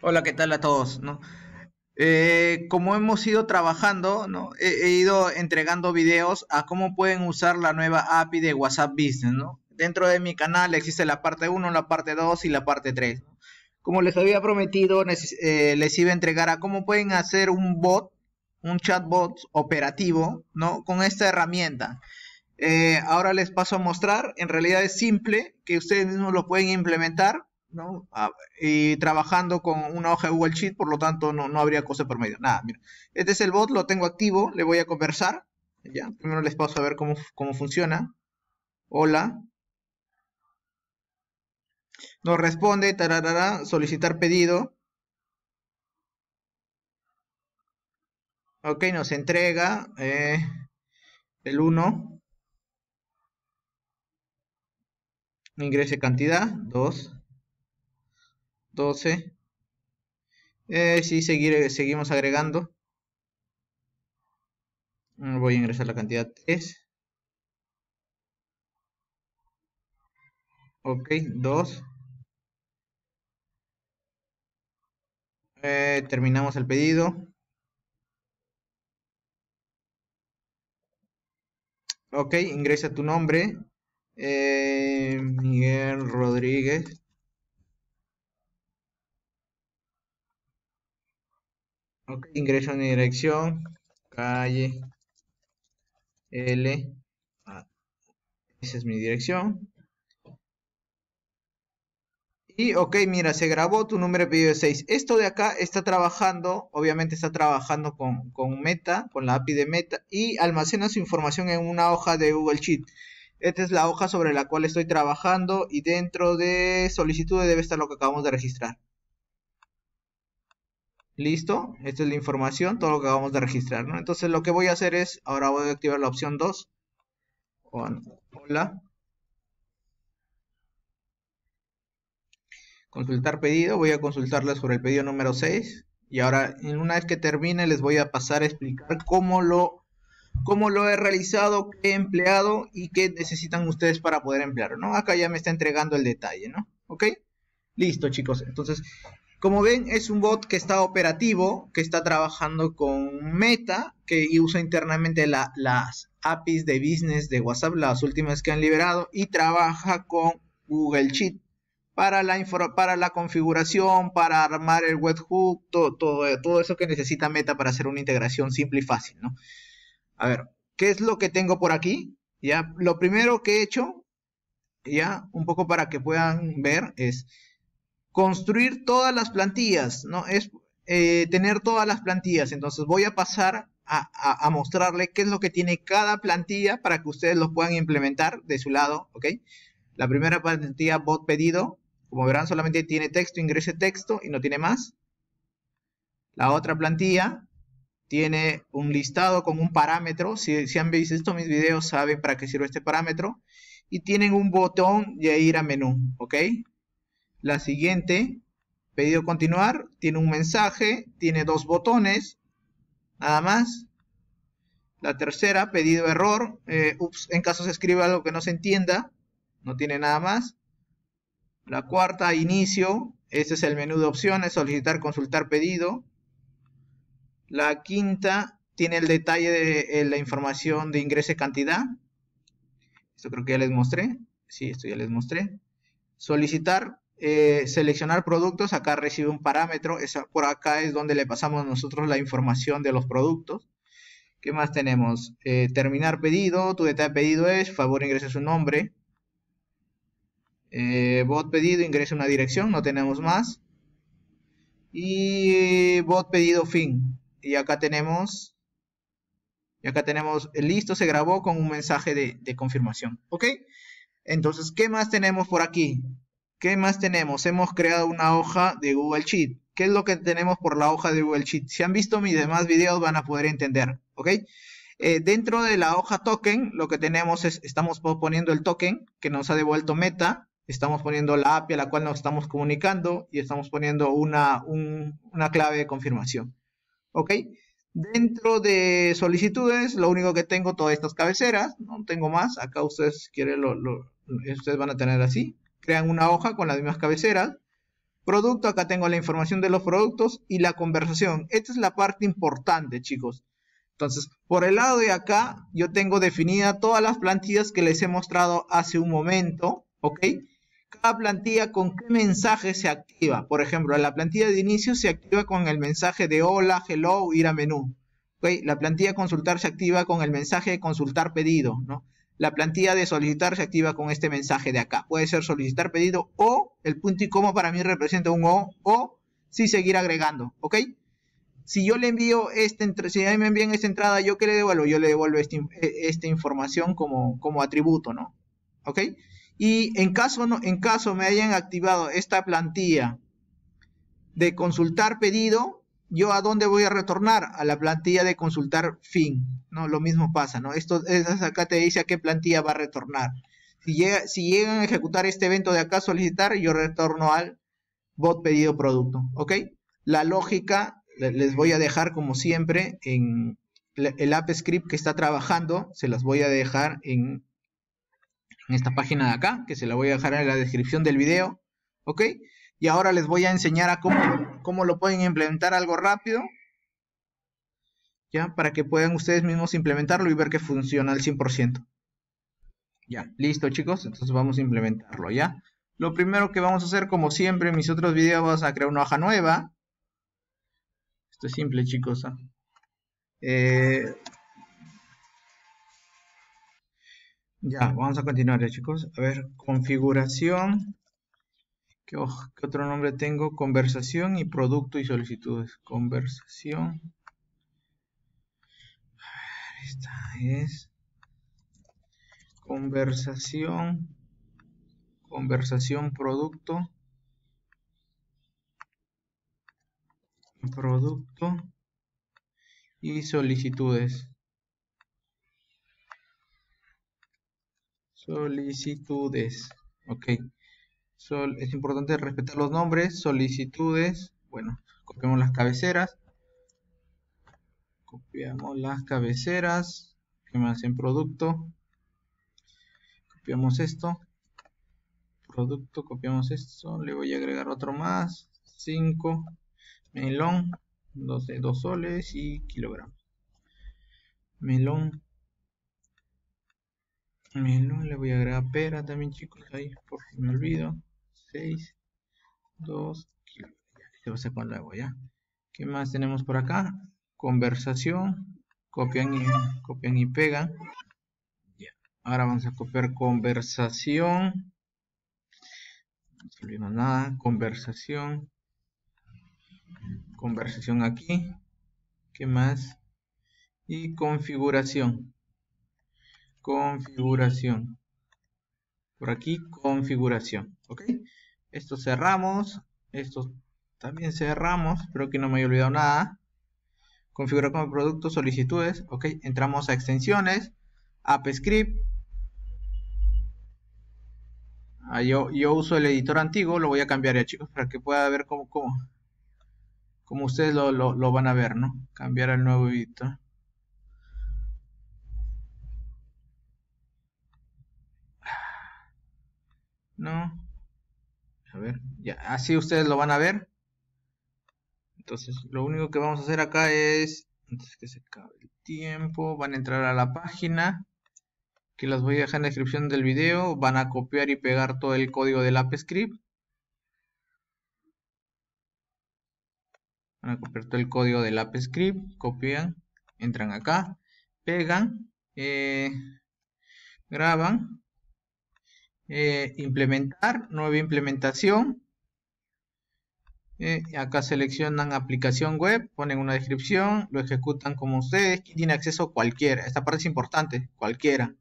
Hola, ¿qué tal a todos? ¿No? Como hemos ido trabajando, ¿no? He ido entregando videos a cómo pueden usar la nueva API de WhatsApp Business, ¿no? Dentro de mi canal existe la parte uno, la parte 2 y la parte 3, ¿no? Como les había prometido, les iba a entregar a cómo pueden hacer un bot, un chatbot operativo, ¿no? Con esta herramienta. Ahora les paso a mostrar. En realidad es simple, que ustedes mismos lo pueden implementar, ¿no? Y trabajando con una hoja de Google Sheet, por lo tanto no habría cosa por medio. Nada, mira. Este es el bot, lo tengo activo, le voy a conversar. Ya, primero les paso a ver cómo funciona. Hola. Nos responde, tararara, solicitar pedido. Ok, nos entrega el uno. Ingrese cantidad, 2, 12. Sí, seguimos agregando. Voy a ingresar la cantidad 3. Ok, 2. Terminamos el pedido. Ok, ingresa tu nombre. Miguel Rodríguez. Ok, ingreso mi dirección. Calle L. Ah, esa es mi dirección. Y ok, mira, se grabó tu número de pedido de 6. Esto de acá está trabajando, obviamente está trabajando con Meta, con la API de Meta, y almacena su información en una hoja de Google Sheet. Esta es la hoja sobre la cual estoy trabajando y dentro de solicitudes debe estar lo que acabamos de registrar. Listo, esta es la información, todo lo que acabamos de registrar, ¿no? Entonces lo que voy a hacer es, ahora voy a activar la opción 2. Hola. Consultar pedido, voy a consultarles sobre el pedido número 6 y ahora una vez que termine les voy a pasar a explicar cómo lo he realizado, qué he empleado y qué necesitan ustedes para poder emplearlo, ¿no? Acá ya me está entregando el detalle, ¿no? ¿Ok? Listo, chicos. Entonces, como ven, es un bot que está operativo, que está trabajando con Meta, que usa internamente las APIs de business de WhatsApp, las últimas que han liberado, y trabaja con Google Sheet para la configuración, para armar el webhook, todo eso que necesita Meta para hacer una integración simple y fácil, ¿no? A ver, ¿qué es lo que tengo por aquí? Ya, lo primero que he hecho, ya, un poco para que puedan ver, es construir todas las plantillas, ¿no? Es tener todas las plantillas. Entonces voy a pasar a mostrarle qué es lo que tiene cada plantilla para que ustedes lo puedan implementar de su lado, ¿ok? La primera plantilla bot pedido, como verán, solamente tiene texto, ingrese texto y no tiene más. La otra plantilla tiene un listado con un parámetro. Si han visto mis videos saben para qué sirve este parámetro. Y tienen un botón de ir a menú, ¿ok? La siguiente, pedido continuar, tiene un mensaje, tiene dos botones, nada más. La tercera, pedido error, en caso se escribe algo que no se entienda, no tiene nada más. La cuarta, inicio, este es el menú de opciones, solicitar, consultar pedido. La quinta tiene el detalle de la información de ingrese cantidad. Esto creo que ya les mostré. Sí, esto ya les mostré. Solicitar, seleccionar productos. Acá recibe un parámetro. Por acá es donde le pasamos nosotros la información de los productos. ¿Qué más tenemos? Terminar pedido. Tu detalle de pedido es, favor ingrese su nombre. Bot pedido, ingrese una dirección. No tenemos más. Y bot pedido fin. Y acá tenemos listo, se grabó con un mensaje de confirmación. ¿Ok? Entonces, ¿qué más tenemos por aquí? ¿Qué más tenemos? Hemos creado una hoja de Google Sheet. ¿Qué es lo que tenemos por la hoja de Google Sheet? Si han visto mis demás videos van a poder entender. ¿Ok? Dentro de la hoja token, lo que tenemos es, estamos poniendo el token que nos ha devuelto Meta. Estamos poniendo la API a la cual nos estamos comunicando y estamos poniendo una clave de confirmación. ¿Ok? Dentro de solicitudes, lo único que tengo todas estas cabeceras, no tengo más. Acá ustedes quieren ustedes van a tener así. Crean una hoja con las mismas cabeceras. Producto, acá tengo la información de los productos y la conversación. Esta es la parte importante, chicos. Entonces, por el lado de acá, yo tengo definida todas las plantillas que les he mostrado hace un momento, ¿ok? Cada plantilla con qué mensaje se activa. Por ejemplo, la plantilla de inicio se activa con el mensaje de hola, hello, ir a menú. ¿Okay? La plantilla consultar se activa con el mensaje de consultar pedido, ¿no? La plantilla de solicitar se activa con este mensaje de acá. Puede ser solicitar pedido o el punto y coma para mí representa un o sí seguir agregando, ¿ok? Si yo le envío si a mí me envían esta entrada, ¿yo qué le devuelvo? Yo le devuelvo esta información como atributo, ¿no? ¿Ok? Y en caso me hayan activado esta plantilla de consultar pedido, ¿yo a dónde voy a retornar? A la plantilla de consultar fin, ¿no? Lo mismo pasa, ¿no? Acá te dice a qué plantilla va a retornar. Si llegan a ejecutar este evento de acá, solicitar, yo retorno al bot pedido producto, ¿ok? La lógica les voy a dejar como siempre en el app script que está trabajando, se las voy a dejar en esta página de acá, que se la voy a dejar en la descripción del video, ¿ok? Y ahora les voy a enseñar a cómo lo pueden implementar algo rápido, ¿ya? Para que puedan ustedes mismos implementarlo y ver que funciona al 100%. Ya, listo chicos, entonces vamos a implementarlo, ¿ya? Lo primero que vamos a hacer, como siempre en mis otros videos, vamos a crear una hoja nueva. Esto es simple, chicos, ¿eh? Ya, vamos a continuar, chicos. A ver, configuración. ¿Qué otro nombre tengo? Conversación y producto y solicitudes. Conversación. Esta es conversación. Conversación, producto. Producto y solicitudes. Solicitudes. Ok. Es importante respetar los nombres. Solicitudes. Bueno, copiamos las cabeceras. Copiamos las cabeceras. ¿Qué más? En producto. Copiamos esto. Producto, copiamos esto. Le voy a agregar otro más. 5. Melón. 2 soles y kilogramos. Melón. Melón, le voy a agregar pera también, chicos. Ahí, por si me olvido. 6. 2 kilogramos. Ya, va a ser con luego, ¿ya? ¿Qué más tenemos por acá? Conversación. Copian y pegan. Ya. Ahora vamos a copiar conversación. No olvidemos nada. Conversación. Conversación aquí. ¿Qué más? Y configuración. Configuración. Por aquí, configuración. ¿Ok? Esto cerramos. Esto también cerramos. Espero que no me haya olvidado nada. Configurar como producto, solicitudes. Ok, entramos a extensiones. App Script. Yo uso el editor antiguo. Lo voy a cambiar ya, chicos, para que pueda ver cómo ustedes lo van a ver, ¿no? Cambiar al nuevo editor. No. A ver, ya, así ustedes lo van a ver. Entonces, lo único que vamos a hacer acá es, antes que se acabe el tiempo, van a entrar a la página, que las voy a dejar en la descripción del video, van a copiar y pegar todo el código del app script. Van a copiar todo el código del app script, copian, entran acá, pegan, graban, implementar, nueva implementación. Acá seleccionan aplicación web, ponen una descripción, lo ejecutan como ustedes. ¿Quién tiene acceso? Cualquiera. Esta parte es importante, cualquiera.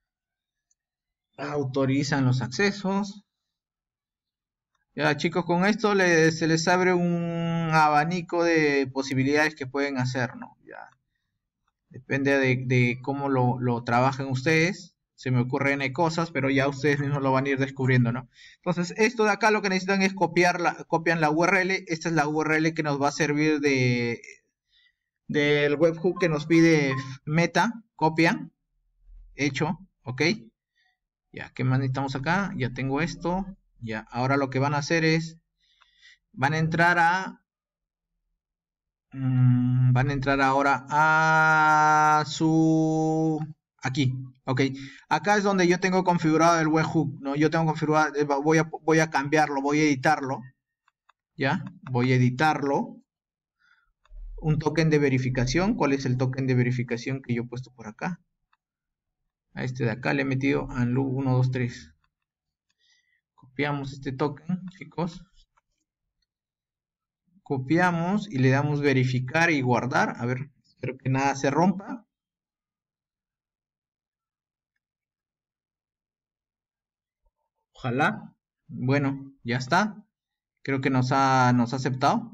Autorizan los accesos. Ya, chicos, con esto se les abre un abanico de posibilidades que pueden hacer, ¿no? Ya. Depende de cómo lo trabajen ustedes. Se me ocurren cosas, pero ya ustedes mismos lo van a ir descubriendo, ¿no? Entonces, esto de acá lo que necesitan es copian la URL. Esta es la URL que nos va a servir del webhook que nos pide Meta. Copian. Hecho. Ok. Ya, ¿qué más necesitamos acá? Ya tengo esto. Ya, ahora lo que van a hacer es van a entrar ahora a su aquí, ok. Acá es donde yo tengo configurado el webhook, ¿no? Yo tengo configurado, voy a cambiarlo, voy a editarlo, ¿ya? Voy a editarlo. Un token de verificación. ¿Cuál es el token de verificación que yo he puesto por acá? A este de acá le he metido unlu123. Copiamos este token, chicos. Copiamos y le damos verificar y guardar. A ver, espero que nada se rompa. Ojalá. Bueno, ya está. Creo que nos ha aceptado.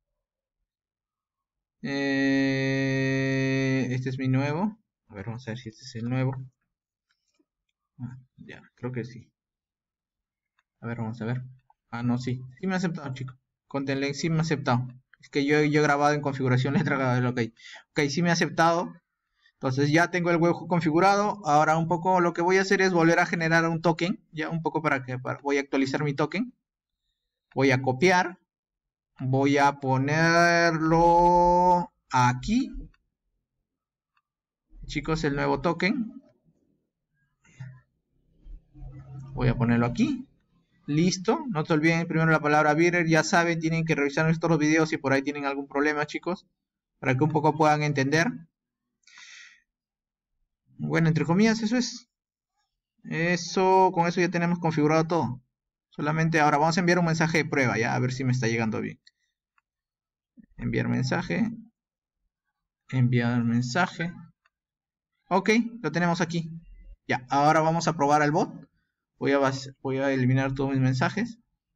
Este es mi nuevo. A ver, vamos a ver si este es el nuevo. Ya, creo que sí. A ver, vamos a ver. Ah, no, sí. Sí me ha aceptado, chicos. Contentlink sí me ha aceptado. Es que yo he grabado en configuración letra del OK. Ok, sí me ha aceptado. Entonces ya tengo el webhook configurado. Ahora un poco lo que voy a hacer es volver a generar un token. Ya un poco voy a actualizar mi token. Voy a copiar. Voy a ponerlo aquí. Chicos, el nuevo token. Voy a ponerlo aquí. Listo. No te olviden primero la palabra Bearer. Ya saben, tienen que revisar nuestros videos si por ahí tienen algún problema, chicos. Para que un poco puedan entender. Bueno, entre comillas, eso es. Con eso ya tenemos configurado todo. Solamente ahora vamos a enviar un mensaje de prueba, ya, a ver si me está llegando bien. Enviar mensaje. Enviar mensaje. Ok, lo tenemos aquí. Ya, ahora vamos a probar al bot. Voy a eliminar todos mis mensajes.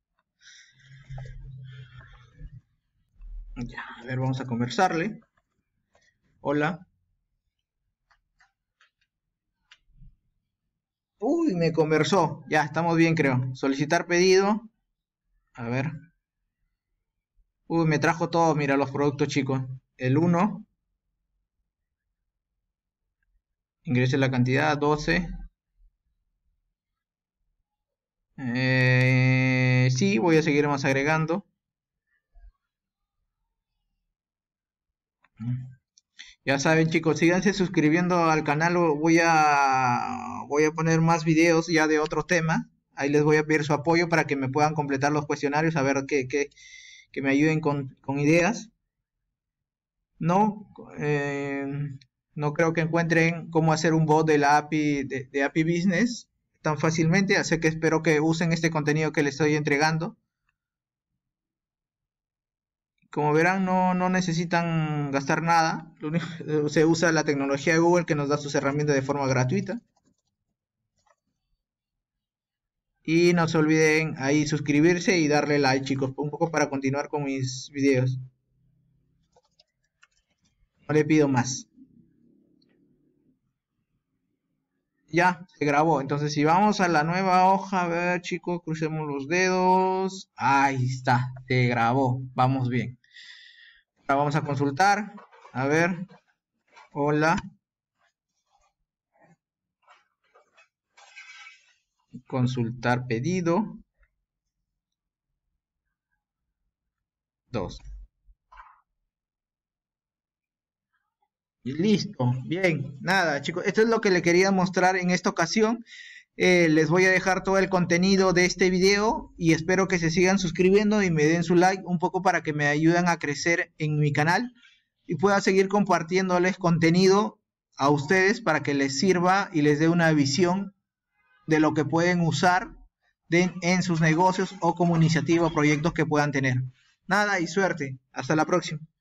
Ya, a ver, vamos a conversarle. Hola. Uy, me conversó. Ya, estamos bien, creo. Solicitar pedido. A ver. Uy, me trajo todo, mira, los productos, chicos. El 1. Ingrese la cantidad, 12. Sí, voy a seguir más agregando. Ya saben, chicos, síganse suscribiendo al canal. Voy a poner más videos ya de otro tema. Ahí les voy a pedir su apoyo para que me puedan completar los cuestionarios, a ver que me ayuden con ideas. No, no creo que encuentren cómo hacer un bot de la API de API Business tan fácilmente, así que espero que usen este contenido que les estoy entregando. Como verán, no necesitan gastar nada. Se usa la tecnología de Google que nos da sus herramientas de forma gratuita. Y no se olviden ahí suscribirse y darle like, chicos, un poco para continuar con mis videos. No le pido más. Ya, se grabó. Entonces, si vamos a la nueva hoja, a ver, chicos, crucemos los dedos. Ahí está, se grabó. Vamos bien. Ahora vamos a consultar. A ver. Hola. Consultar pedido. 2. Y listo. Bien. Nada, chicos. Esto es lo que le quería mostrar en esta ocasión. Les voy a dejar todo el contenido de este video y espero que se sigan suscribiendo y me den su like un poco para que me ayuden a crecer en mi canal y pueda seguir compartiéndoles contenido a ustedes para que les sirva y les dé una visión de lo que pueden usar en sus negocios o como iniciativa o proyectos que puedan tener. Nada y suerte. Hasta la próxima.